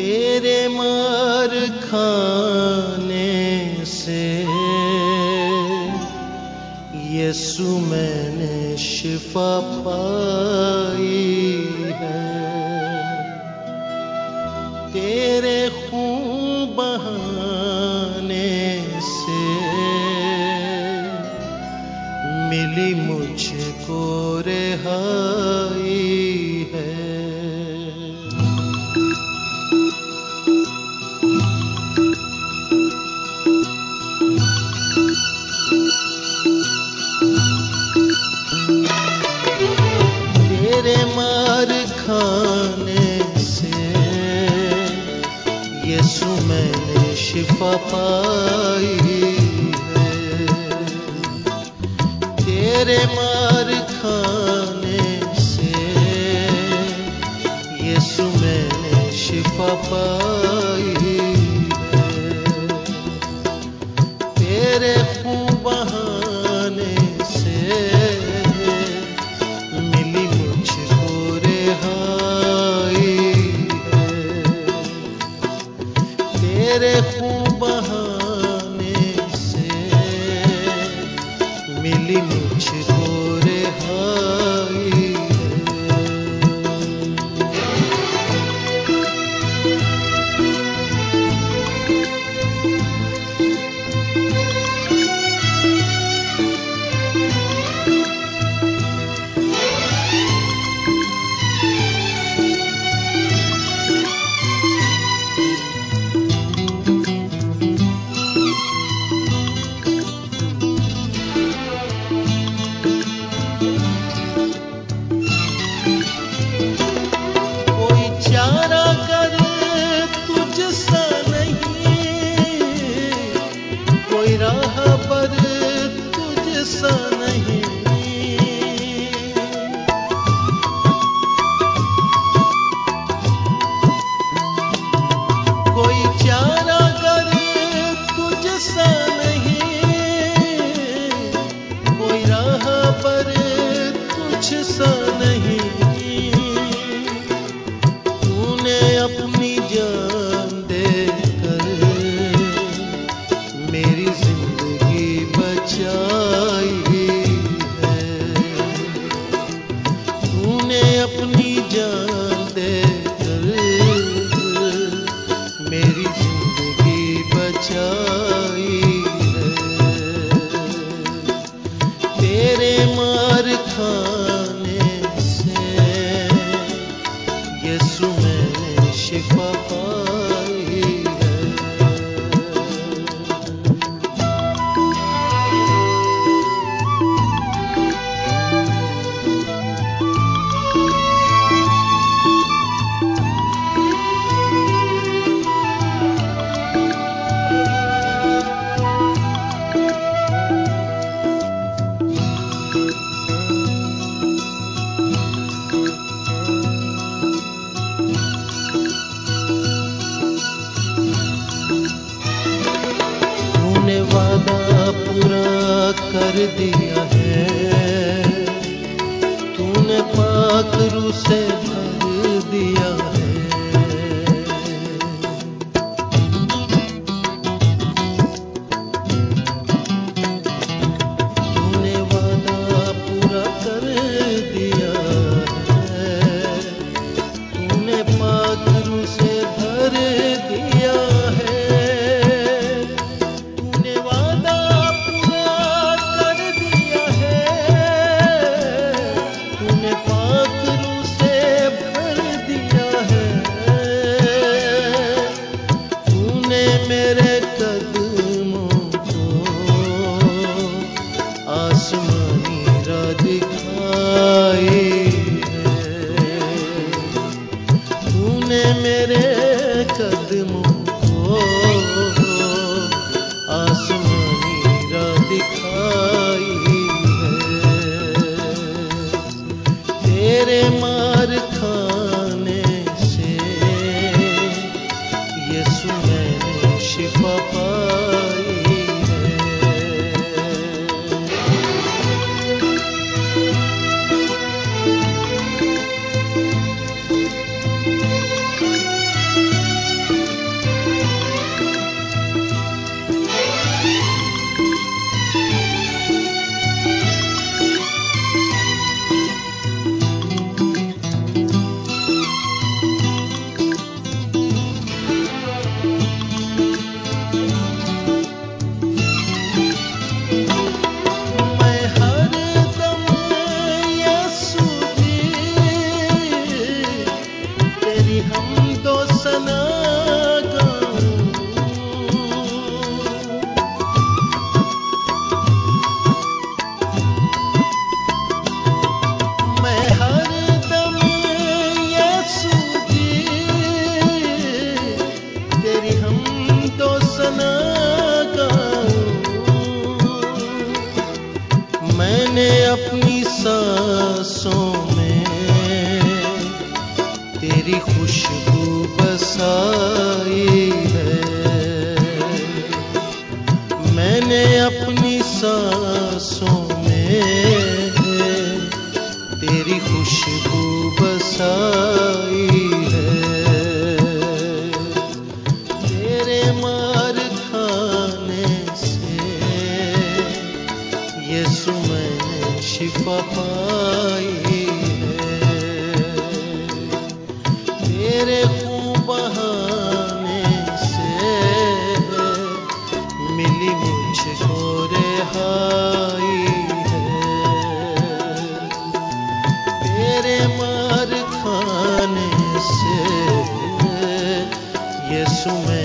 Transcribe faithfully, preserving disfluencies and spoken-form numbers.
तेरे मार खाने से यीशु मैंने शिफा पाई है। तेरे खून बहाने से मिली मुझको रिहाई है। तेरे मार खाने से यीशु मैंने शिफा पाई है। तेरे मार खाने से यीशु मैंने शिफा पाई है। तेरे खून बहाने से मिली मुझको रिहाई है। तेरे खून बहाने से मिली मुझको रिहाई है। कोई चारा कर तुझसा नहीं, कोई राह पर तुझसा नहीं। कोई चारा कर तुझसा नहीं, कोई राह पर तुझसा नहीं। तूने अपनी जान देकर मेरी जिंदगी बचाई है। तूने अपनी जान देकर मेरी जिंदगी बचाई है। तेरे मार खाने से यीशु मैंने शिफा पाई है। तूने वादा पूरा कर दिया है। तूने पाक रूह से भर दिया है। तूने वादा पूरा कर दिया है। तूने पाक रूह से भर दिया है। तूने वादा पूरा कर दिया है। तूने पाक रूह से भर दिया है। तूने मेरे कदमों को आसमानी राह दिखाई है। तूने मेरे कदमों को आसमानी राह दिखाई है। तेरे मार खाने से यीशु मैंने शिफा पाई है। मैंने अपनी सांसों में तेरी खुशबू बसाई है। मैंने अपनी सांसों में तेरी खुशबू बसाई है। तेरे मार खाने से यीशु मैंने शिफा पाई है। तेरे खून बहाने से मिली मुझको रिहाई है। तेरे मार खाने से यीशु मैं